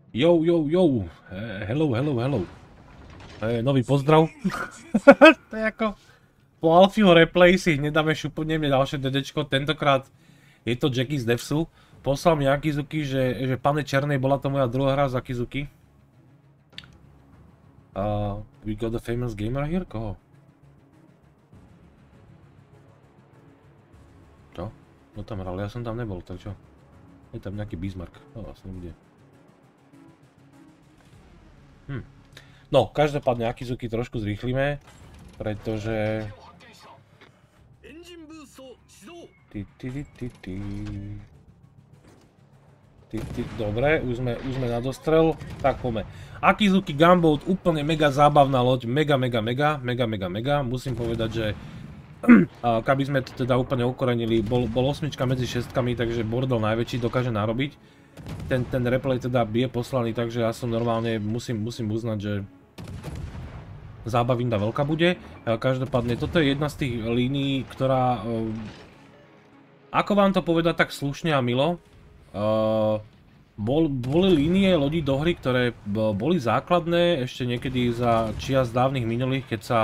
Yo, yo, yo, hello, hello, hello. Nový pozdrav. To je ako po Alfieho replay si hneď dáme šupneme ďalšie DDčko. Tentokrát je to Jackie z Devsu. Poslal mi Akizuki, že pane Černej, bola to moja druhá hra z Akizuki. We got the famous gamer here? Koho? Čo? No tam hral, ja som tam nebol, tak čo? Je tam nejaký Bismarck, no vlastne bude. No, každopádne Akizuki trošku zrýchlime, pretože... Dobre, už sme na dostrel, tak poďme. Akizuki Gunboat, úplne mega zábavná loď, mega, musím povedať, že keby sme to teda úplne ukorenili, bol osmička medzi šestkami, takže bordel najväčší dokáže narobiť. Ten replay teda je poslaný, takže ja som normálne, musím uznať, že zábavinda veľká bude. Každopádne, toto je jedna z tých línií, ktorá, ako vám to povedať tak slušne a milo, boli línie lodí do hry, ktoré boli základné ešte niekedy za čias dávnych minulých, keď sa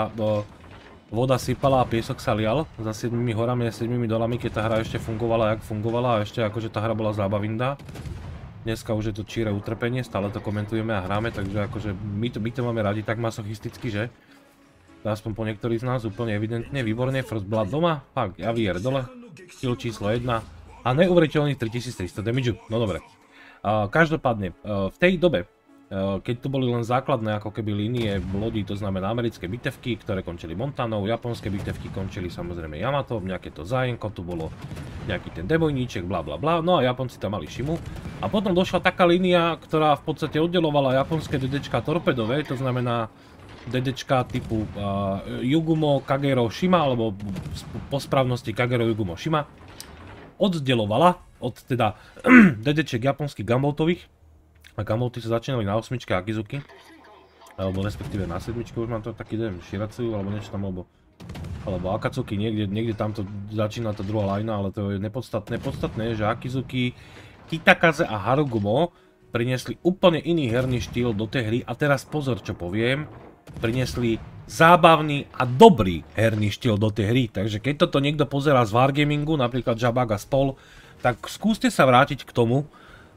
voda sypala a piesok sa lial za 7 horami a 7 dolami, keď tá hra ešte fungovala, jak fungovala, a ešte akože tá hra bola zábavinda. Dneska už je to číre utrpenie, stále to komentujeme a hráme, takže akože my to máme radi tak masochisticky, že? Aspoň po niektorých z nás úplne evidentne, výborne, First Blood doma, fakt, Javier dole, kill číslo 1 a neuveriteľných 3300 damage, no dobre. Každopádne, v tej dobe, keď to boli len základné ako keby línie lodí, to znamená americké bitevky, ktoré končili Montanou, japonské bitevky končili samozrejme Yamato, nejaké to Zajenko, tu bolo nejaký ten debojníček, bla bla bla, no a Japonci tam mali Shimu. A potom došla taká línia, ktorá v podstate oddelovala japonské DDčka torpedové, to znamená DDčka typu Yugumo, Kagero, Shima, alebo po správnosti Kagero, Yugumo, Shima, oddelovala od teda DDček japonských gunboatových. A gunboaty sa začínali na 8 Akizuki, alebo respektíve na 7, už mám to taký dojem, Shiratsu, alebo niečo tam, alebo Akatsuki, niekde tamto začína tá druhá lajna, ale to je nepodstatné. Podstatné je, že Akizuki, Kitakaze a Harugumo priniesli úplne iný herný štýl do tej hry a teraz pozor, čo poviem, priniesli zábavný a dobrý herný štýl do tej hry, takže keď toto niekto pozerá z Wargamingu, napríklad Jabag a spol, tak skúste sa vrátiť k tomu,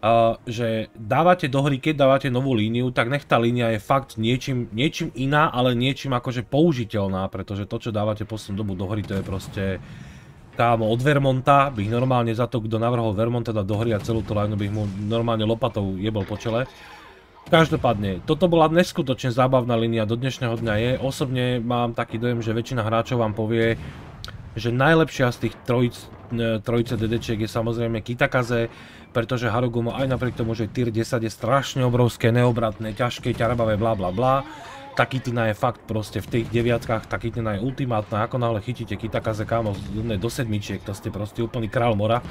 že dávate do hry, keď dávate novú líniu, tak nech tá línia je fakt niečím iná, ale niečím akože použiteľná, pretože to, čo dávate poslednú dobu do hry, to je proste kámo od Vermonta, bych normálne za to, kto navrhol Vermont teda do hry a celú tú lineu bych mu normálne lopatou jebol po čele. Každopádne, toto bola neskutočne zábavná línia, do dnešného dňa je. Osobne mám taký dojem, že väčšina hráčov vám povie, že najlepšia z tých trojice DDčiek je samozrejme Kitakaze, pretože Harugumo aj napriek tomu, že tier 10 je strašne obrovské, neobratné, ťažké, ťarbavé, bla bla bla. Takitina je fakt proste v tých deviatkách, Takitina je ultimátna, ako náhle chytíte Kitakaze kámo do sedmičiek, to ste proste úplný král mora.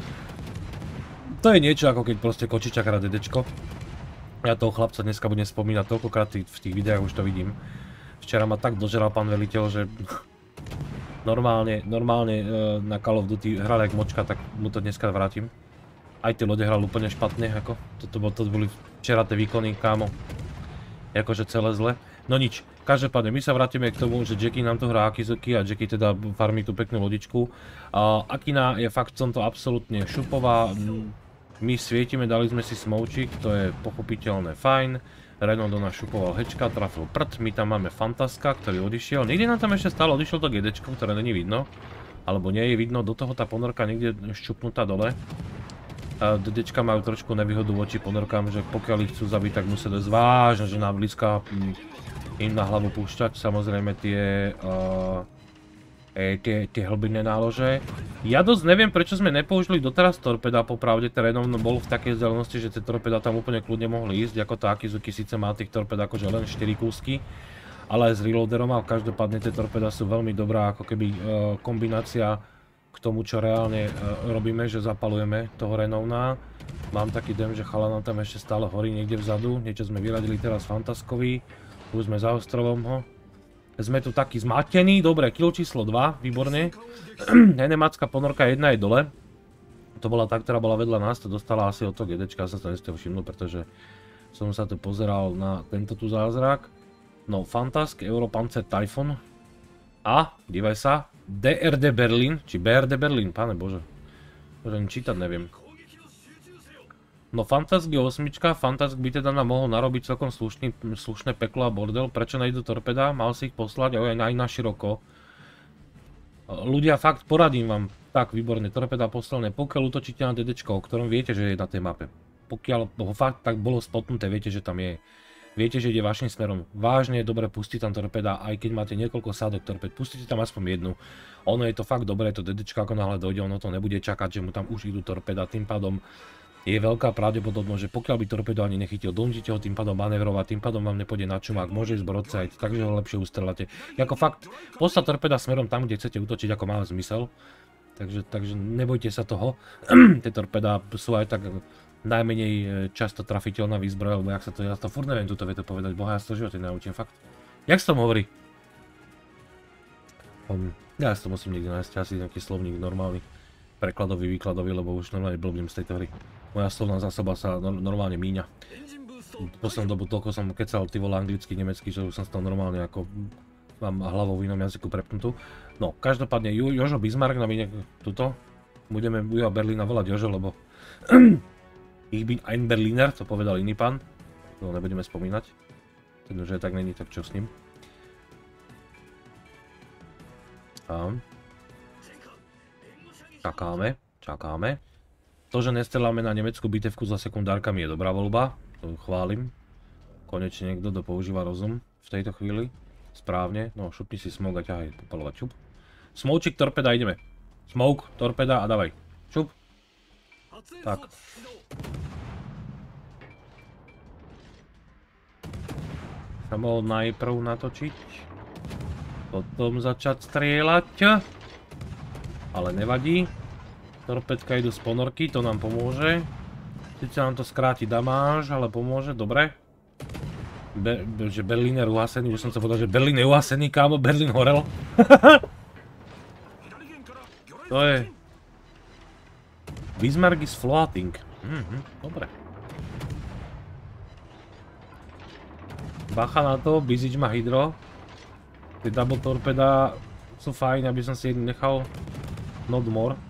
To je niečo ako keď proste Kočičak hrá DDčko. Ja toho chlapca dneska budem spomínať toľkokrát v tých videách, už to vidím. Včera ma tak dožeral pán veliteľ, že normálne na Call of Duty hral jak močka, tak mu to dneska vrátim. Aj tie lode hral úplne špatne, ako to boli včera tie výkony, kámo. Jakože celé zle. No nič, každopádne my sa vrátime k tomu, že Jackie nám tu hrá Akizuki a Jackie teda farmí tú peknú lodičku. Akina je fakt v tomto absolútne šupová. My svietime, dali sme si smoučik, to je pochopiteľné fajn. Renault do nás šupoval hečka, trafil prd, my tam máme Fantaska, ktorý odišiel. Niekde nám tam ešte stále odišiel to GDčko, ktoré není vidno. Alebo nie je vidno, do toho tá ponorka niekde ščupnutá dole. DDčka majú trošku nevýhodu voči ponorkám, že pokiaľ ich chcú zabiť, tak musia dosť vážne, že na blízka im na hlavu púšťať. Samozrejme tie hlbinné nálože. Ja dosť neviem, prečo sme nepoužili doteraz torpeda, popravde terénom bol v takej vzdialenosti, že tie torpeda tam úplne kľudne mohli ísť, ako tá Akizuki síce má tých torped akože len 4 kúsky, ale aj s reloaderom, a každopádne tie torpeda sú veľmi dobrá ako keby kombinácia k tomu, čo reálne robíme, že zapalujeme toho Renovna. Mám taký dojem, že chala nám tam ešte stále horí niekde vzadu, niečo sme vyradili teraz Fantaskovi, už sme za ostrovom ho. Sme tu taký zmatení, dobre, kill číslo 2, výborne. Enemacká ponorka 1 je dole. To bola tá, ktorá bola vedľa nás, to dostala asi od toho GDčka, ja som sa nestihol všimnúť, pretože som sa tu pozeral na tento tu zázrak. No, Fantask, Europanzer Typhoon. A, dívaj sa, DRD Berlin, či BRD Berlin, pane bože. Už ani čítať neviem. No, Fantask je 8, Fantask by teda nám mohol narobiť celkom slušné peklo a bordel. Prečo nejdu torpeda? Mal si ich poslať aj na široko. Ľudia, fakt, poradím vám. Tak, výborne, torpeda poslané. Pokiaľ útočíte na DDčko, o ktorom viete, že je na tej mape. Pokiaľ ho fakt tak bolo spotnuté, viete, že tam je. Viete, že ide vašim smerom. Vážne je dobre pustiť tam torpeda, aj keď máte niekoľko sádok torped. Pustite tam aspoň jednu. Ono je to fakt dobré, to DDčko ako náhle dojde, ono to nebude čakať, že mu tam už idú torpeda. Tým pádom je veľká pravdepodobnosť, že pokiaľ by torpedo ani nechytil, donútite ho tým pádom manevrovať, tým pádom vám nepôjde na čumák, môže ísť broadside, takže ho lepšie ustrelate. Ako fakt, poslať torpeda smerom tam, kde chcete útočiť, ako má zmysel. Takže nebojte sa toho. Tie torpeda sú aj tak najmenej často trafiteľná výzbroj, lebo ja to furt neviem túto vetu povedať, boha, ja si to živote naučím, fakt. Jak sa tom hovorí? Ja si to musím niekde nájsť, asi nejaký slovník normálny. Prekladový, výkladový, lebo už normálne blbnem z tejto hry. Moja slovná zásoba sa normálne míňa. V poslednú dobu toľko som kecal ty vole anglicky, nemecky, že už som z toho normálne ako mám hlavou v inom jazyku prepnutú. No, každopádne Jožo Bismarck nám ide tuto. Budeme Juha Berlína volať Jožo, lebo ich bin ein Berliner, to povedal iný pán. To nebudeme spomínať. Ten už je tak není, tak čo s ním. A čakáme. To, že nestreláme na nemeckú bitevku za sekundárkami je dobrá voľba, to chválim. Konečne niekto používa rozum v tejto chvíli. Správne, no šupni si smoke a ťahaj popalovať, čup. Smoučik, torpeda, ideme. Smoke, torpeda a dávaj. Čup. Tak. Sa mohol najprv natočiť. Potom začať strieľať. Ale nevadí. Torpedka idú z ponorky, to nám pomôže. Sice nám to skráti damáž, ale pomôže, dobre. Že Berlín je uhasený, už som sa povedal, že Berlín je uhasený, kámo, Berlín horel. To je... Bismarck is floating. Dobre. Bacha na to, Bizič má hydro. Tie double torpeda sú fajn, aby som si jednu nechal. Not more.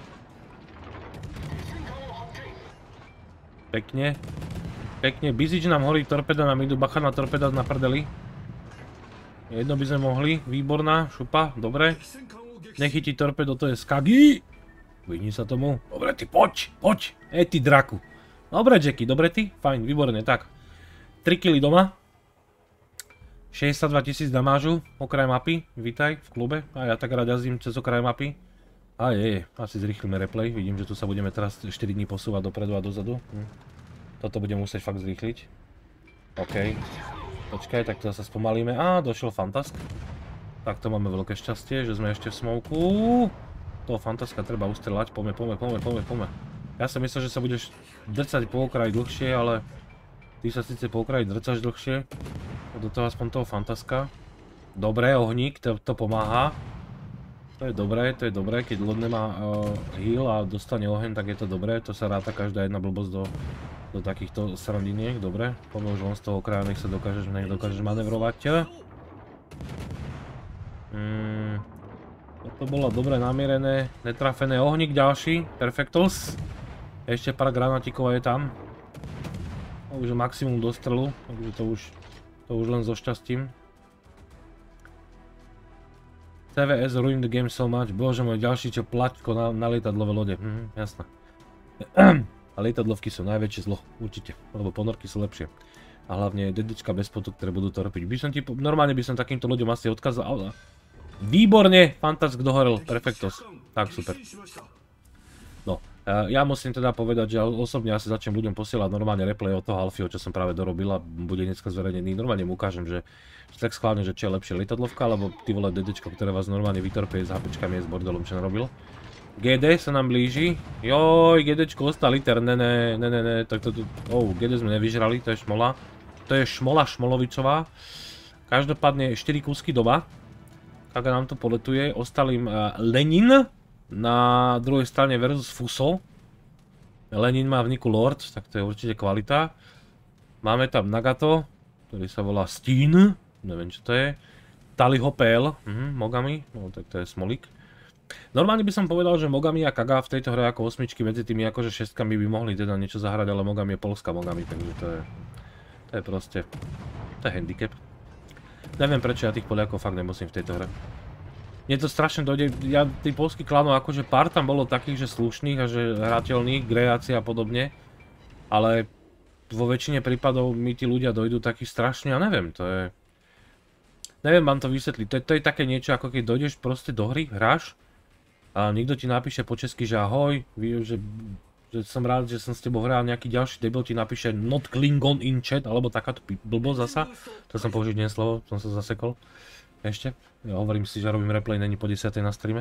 Pekne. Pekne. Bizič nám horí, torpeda nám idú, bacha na torpeda na prdeli. Jedno by sme mohli, výborná, šupa, dobre. Nechytí torpedo, to je skagi. Vyhni sa tomu. Dobre, ty poď. Ty draku. Dobre, Jackie, dobre ty? Fajn, výborne, tak. 3 kg doma. 62 000 damážu, okraj mapy, vítaj v klube. A ja tak rád jazdím cez okraj mapy. A asi zrýchlime replay, vidím, že tu sa budeme teraz 4 dní posúvať dopredu a dozadu. Toto budem musieť fakt zrýchliť. OK. Počkaj, tak to zase spomalíme. Á, došiel Fantask. Tak to máme veľké šťastie, že sme ešte v smoku. Toho Fantaska treba ustrelať, poďme. Ja som myslel, že sa budeš drcať po okraji dlhšie, ale ty sa síce po okraji drcaš dlhšie. Do toho aspoň toho Fantaska. Dobre, ohník, to pomáha. To je dobré, keď Lod nemá heal a dostane oheň, tak je to dobré. To sa ráta každá jedna blbosť do takýchto srandiniek, dobre. Poďme už len z toho kraja, nech dokážeš manevrovať. Toto bolo dobre namierené, netrafené, ohník ďalší, perfektos. Ešte pár granatíkov je tam. Už je maximum do strelu, takže to už len so šťastím. CVS ruined the game so much. Bože môj, ďalší čo plaťko na lietadlové lode. Jasné. A lietadlovky sú najväčšie zlo, určite. Lebo ponorky sú lepšie. A hlavne DDčka bez potu, ktoré budú to robiť. Normálne by som takýmto ľuďom asi odkázal. Výborne, Fantask dohorel, perfektos. Tak, super. No, ja musím teda povedať, že osobne asi začnem ľuďom posielať normálne replay od toho Alfieho, čo som práve dorobil a bude dneska zverejnený. Normálne mu ukážem, že tak schválne, že čo je lepšie lietadlovka, alebo ty vole DDčko, ktoré vás normálne vytorpieje s HPčkami, s bordelom, čo narobil. GD sa nám blíži. Joj, GDčko ostal liter, ne, GD sme nevyžrali, to je šmola. To je šmola šmolovicová. Každopádne 4 kúsky doba. Kaga nám to poletuje, ostal im Lenin na druhej strane versus Fuso. Lenin má v niku Lord, tak to je určite kvalita. Máme tam Nagato, ktorý sa volá Steen, neviem čo to je. Talihopel, Mogami, no tak to je smolík. Normálne by som povedal, že Mogami a Kaga v tejto hre ako osmičky medzi tými akože šestkami by mohli teda niečo zahrať, ale Mogami je polská Mogami, takže to je proste, to je handicap. Neviem prečo ja tých Poliakov fakt nemusím v tejto hre. Mne to strašne dojde, tých polských klanov akože pár tam bolo takých, že slušných a že hrateľných, Grejáci a podobne. Ale vo väčšine prípadov mi tí ľudia dojdú takí strašne, ja neviem, to je... Neviem vám to vysvetliť, to je také niečo ako keď dojdeš proste do hry, hráš a niekto ti napíše po česky, že ahoj, že som rád, že som s tebou hral, nejaký ďalší debil ti napíše not Klingon in chat, alebo takáto blbosť zasa. To som použiť nie slovo, som sa zasekol. Ešte. Ja hovorím si, že robím replay, není po 10 na streame.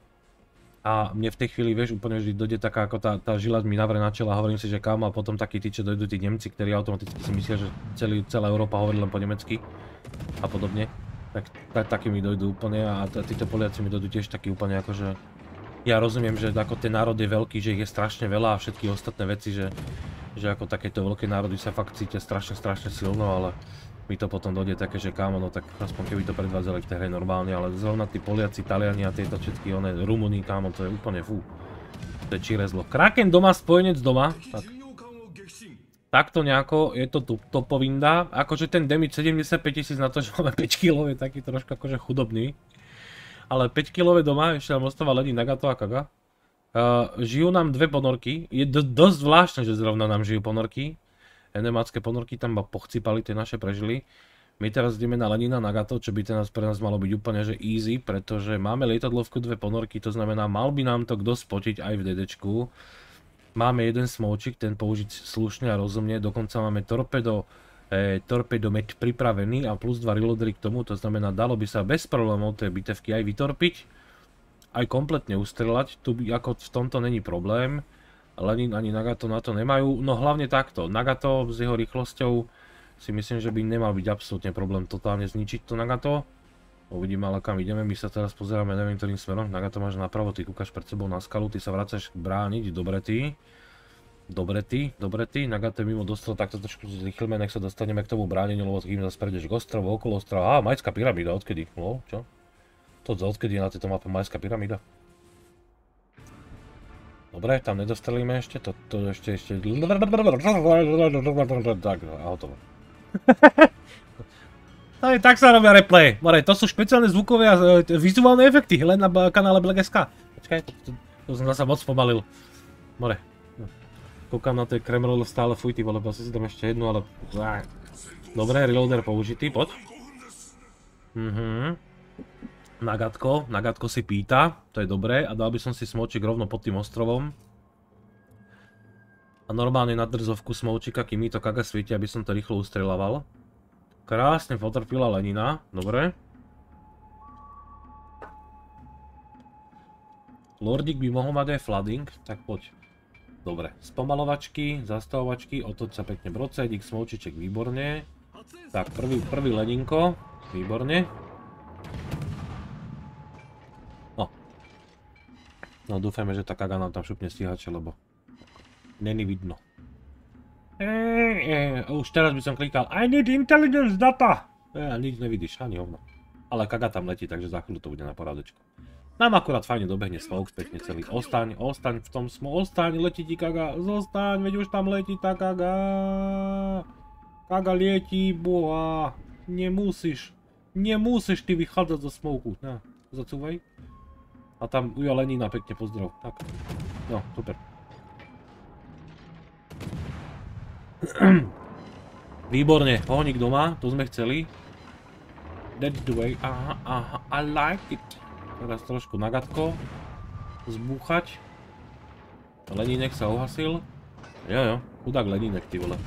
A mne v tej chvíli, vieš, úplne vždy dojde taká ako tá žila mi navre na čelo a hovorím si, že kámo, a potom takí tí, čo dojdú tí Nemci, ktorí automaticky si myslia, že celá Európa hovorí len po nemecky a podobne. Tak takí mi dojdú úplne a títo Poliaci mi dojdú tiež takí úplne akože... Ja rozumiem, že ako ten národ je veľký, že ich je strašne veľa a všetky ostatné veci, že ako takéto veľké národy sa fakt cítia strašne silno, ale mi to potom dojde také, že kámo, no tak aspoň keby to predvádzali v tej hre normálne, ale zrovna tí Poliaci, Taliani a tieto všetky one Rumúni, kámo, to je úplne fú. To je čiré zlo. Kraken doma, spojenec doma, tak. Takto nejako, je to topovinda, akože ten damage 75 000 na to, že máme 5 kg je taký trošku akože chudobný. Ale 5 kg doma, ešte nám ostáva ledí Nagato a Kaga. Žijú nám dve ponorky, je dosť zvláštne, že zrovna nám žijú ponorky. Enemácké ponorky tam pochcípali, tie naše prežili. My teraz ideme na Lenina Nagato, čo by pre nás malo byť úplne že easy, pretože máme lietadlovku, dve ponorky, to znamená, mal by nám to kto spotiť aj v DDčku. Máme jeden smoučik, ten použiť slušne a rozumne, dokonca máme torpedomet pripravený a plus 2 reloadery k tomu, to znamená, dalo by sa bez problémov tie bitevky aj vytorpiť, aj kompletne ustrelať, tu by, ako v tomto není problém. Lenin ani Nagato na to nemajú, no hlavne takto, Nagato s jeho rýchlosťou si myslím, že by nemal byť absolútne problém totálne zničiť to Nagato. Uvidíme ale kam ideme, my sa teraz pozeráme neviem ktorým smerom, Nagato máš napravo, ty kúkaš pred sebou na skalu, ty sa vracaš brániť, dobre ty. Dobre ty, Nagato mimo dostal, takto trošku zrýchlime, nech sa dostaneme k tomu bráneniu, lebo kým zase prejdeš k ostrovu, okolo ostrova. Majská pyramída, odkedy? No, čo? To odkedy je na tejto mape Majská pyramída? Dobre, tam nedostrelíme ešte, to ešte... Tak, a hotovo. Tak sa robia replay. More, to sú špeciálne zvukové a vizuálne efekty, len na kanále Black.sk. Počkaj, to som zasa moc pomalil. More. Kúkam na tej kremrole stále fuj, ty vole, asi si tam ešte jednu, ale... Dobre, reloader použitý, poď. Nagatko si pýta, to je dobré, a dal by som si smoučik rovno pod tým ostrovom. A normálne na drzovku smoučika, kým mi to Kaga svieti, aby som to rýchlo ustrelával. Krásne potrpila Lenina, dobre. Lordik by mohol mať aj flooding, tak poď. Dobre, spomalovačky, zastavovačky, otoď sa pekne brocedík, smoučiček, výborne. Tak, prvý Leninko, výborne. No dúfajme, že tá Kaga nám tam šupne stíhače, lebo není vidno. Už teraz by som klikal I need intelligence data. Nič nevidíš, ani hovno. Ale Kaga tam letí, takže za chvíľu to bude na porádečku. Nám akurát fajne dobehne smoke pekne celý. Ostaň v tom ostaň, letí ti Kaga, zostaň, veď už tam letí tá Kaga. Kaga lietí, boha. Nemusíš ty vychádzať zo smoku. Na, zacúvaj. A tam uja Lenina pekne pozdrav. Tak, no, super. Výborne, ohník doma, to sme chceli. That's the way, aha, I like it. Teraz trošku Nagatko zbúchať. Lenínek sa uhasil. Jo, chudák Lenínek, ty vole.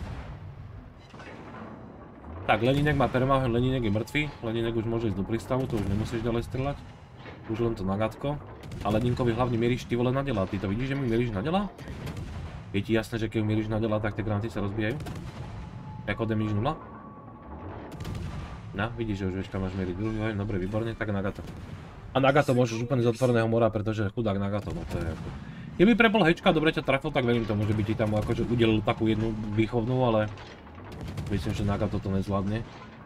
Tak, Lenínek má permahent, Lenínek je mŕtvý. Lenínek už môže ísť do prístavu, to už nemusíš ďalej strieľať. Už len to Nagatko. A Lenínkovi hlavne mieríš ty vole na dela. Ty to vidíš, že mi mieríš na dela? Je ti jasné, že keď mieríš na dela, tak tie granty sa rozbijajú? Ako damage 0? No, vidíš, že už vieš, kam máš mieriť. Dobre, výborne, tak Nagato. A Nagato môžeš úplne z otvoreného mora, pretože chudák Nagato, no to je ako... Keby prepol hečka, dobre ťa trafil, tak verím tomu, že by ti tam akože udelil takú jednu výchovnú, ale... Myslím, že Nagato to nezvládne.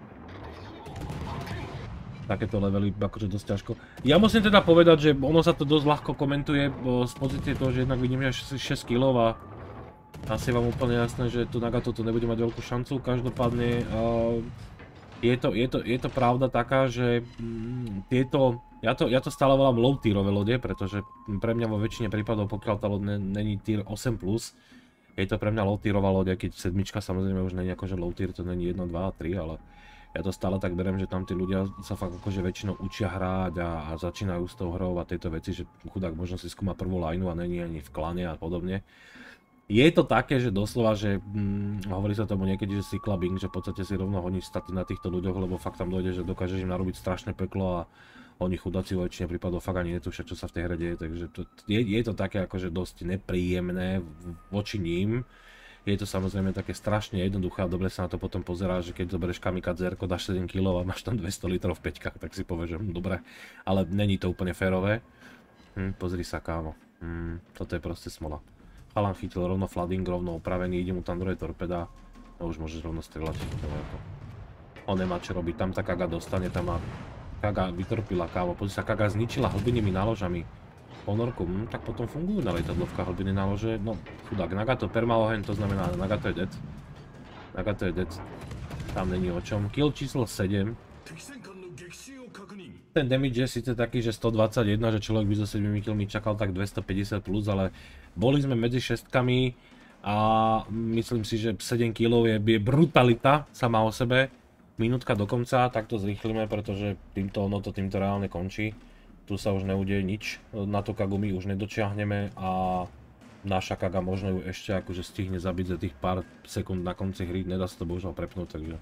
Takéto levely akože dosť ťažko. Ja musím teda povedať, že ono sa to dosť ľahko komentuje z pozície toho, že jednak vidím, že 6 kg a asi vám úplne jasné, že to Nagato to nebude mať veľkú šancu. Každopádne je to pravda taká, že tieto, ja to stále volám low tierové lode, pretože pre mňa vo väčšine prípadov, pokiaľ tá loď není tier 8+, je to pre mňa low tierová loď, keď sedmička samozrejme už není akože low tier, to není 1, 2 a 3, ale ja to stále tak beriem, že tam tí ľudia sa fakt akože väčšinou učia hrať a začínajú s tou hrou a tieto veci, že chudák možno si skúma prvú lineu a není ani v klane a podobne. Je to také, že doslova, že hovorí sa tomu niekedy, že cyclabing, že v podstate si rovno honíš staty na týchto ľuďoch, lebo fakt tam dojde, že dokážeš im narobiť strašné peklo a oni chudáci vo väčšine prípadov fakt ani netušia, čo sa v tej hre deje, takže je to také akože dosť nepríjemné voči ním. Je to samozrejme také strašne jednoduché a dobre sa na to potom pozerá, že keď zoberieš kamikadzerko, dáš 7 kg a máš tam 200 litrov v peťkách, tak si povieš, že dobre, ale není to úplne férové. Pozri sa, kámo, toto je proste smola. Chalan chytil rovno flooding, rovno opravený, ide mu tam druhé torpeda a už môžeš rovno strieľať. On nemá čo robiť, tam tá Kaga dostane, tam má Kaga vytorpila, kámo, pozri sa, Kaga zničila hlbinými náložami ponorku, tak potom fungujú na lietadlovkách hlbiny nálože, no chudák, Nagato permaohen, to znamená Nagato je dead. Nagato je dead, tam není o čom, kill číslo 7. Ten damage je síce taký, že 121, že človek by so 7 killmi čakal tak 250 plus, ale boli sme medzi šestkami a myslím si, že 7 kg je brutalita sama o sebe. Minútka do konca, tak to zrýchlime, pretože týmto reálne končí. Tu sa už neudeje nič, na to Kagu my už nedočiahneme a naša Kaga možno ju ešte akože stihne zabiť za tých pár sekúnd na konci hry, nedá sa to bohužiaľ prepnúť, takže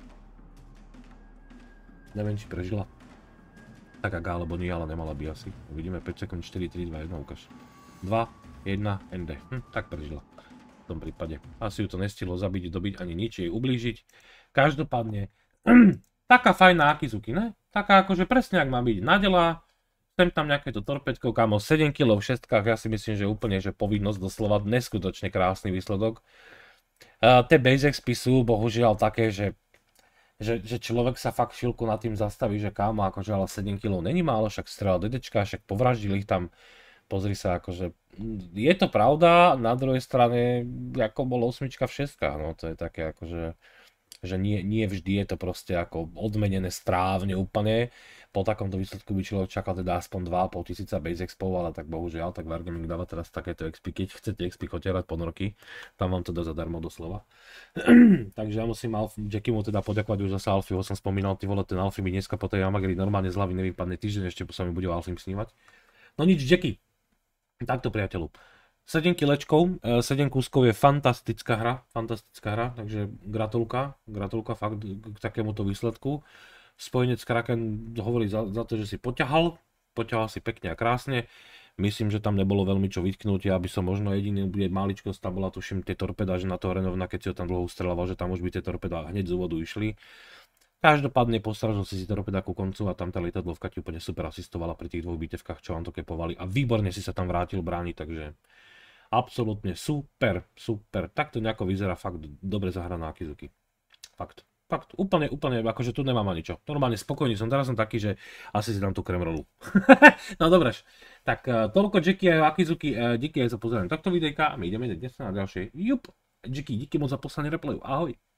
neviem, či prežila. Tak Kaga alebo nie, ale nemala by asi. Uvidíme 5 sekúnd, 4, 3, 2, 1, ukáž. 2, 1, ND. Tak prežila. V tom prípade. Asi ju to nestihlo zabiť, dobiť ani nič, jej ublížiť. Každopádne, taká fajná Akizuki, ne? Taká akože presne ak má byť nadela. Sem tam nejaké to torpedko, kámo, 7 kg v šestkách, ja si myslím, že úplne, že povinnosť doslova, neskutočne krásny výsledok. Tie base expy sú bohužiaľ také, že človek sa fakt chvíľku nad tým zastaví, že kámo, akože ale 7 kg není málo, však strelal DDčka, však povraždili ich tam, pozri sa, akože je to pravda, na druhej strane, ako bolo 8 v šestkách, no to je také akože, že nie vždy je to proste ako odmenené strávne úplne. Po takomto výsledku by človek čakal teda aspoň 2,5 tisíca base expov, ale tak bohužiaľ, tak Wargaming dáva teraz takéto expy, keď chcete expy choterať ponorky, tam vám to dá zadarmo doslova. Takže ja musím Jackiemu teda poďakovať už zase Alfie, ho som spomínal, ty vole, ten Alfie mi dneska po tej Yamagiri normálne z hlavy nevypadne týždeň, ešte sa mi bude o Alfie snívať. No nič, Jackie, takto priateľu. 7 kilečkov, 7 kúskov je fantastická hra, takže gratulka fakt k takémuto výsledku. Spojenec Kraken hovorí za to, že si poťahal si pekne a krásne. Myslím, že tam nebolo veľmi čo vytknúť, aby som možno jediný maličkosť, tam bola tuším tie torpeda, že na toho Renovna, keď si ho tam dlho ustrelával, že tam už by tie torpeda hneď z úvodu išli. Každopádne postražil si torpeda ku koncu a tam tá lietadlovka ti úplne super asistovala pri tých dvoch bitevkách, čo vám to kepovali a výborne si sa tam vrátil brániť, takže absolútne super. Takto nejako vyzerá fakt dobre zahraná Akizuki. Fakt, úplne, akože tu nemám ani čo. Normálne spokojný som, teraz som taký, že asi si dám tú kremrolu. No dobrež, tak toľko Jackie a Akizuki, díky aj za pozoranie tohto videjka a my ideme dnes na ďalšie. Jup, Jackie, díky moc za poslanie replayu, ahoj.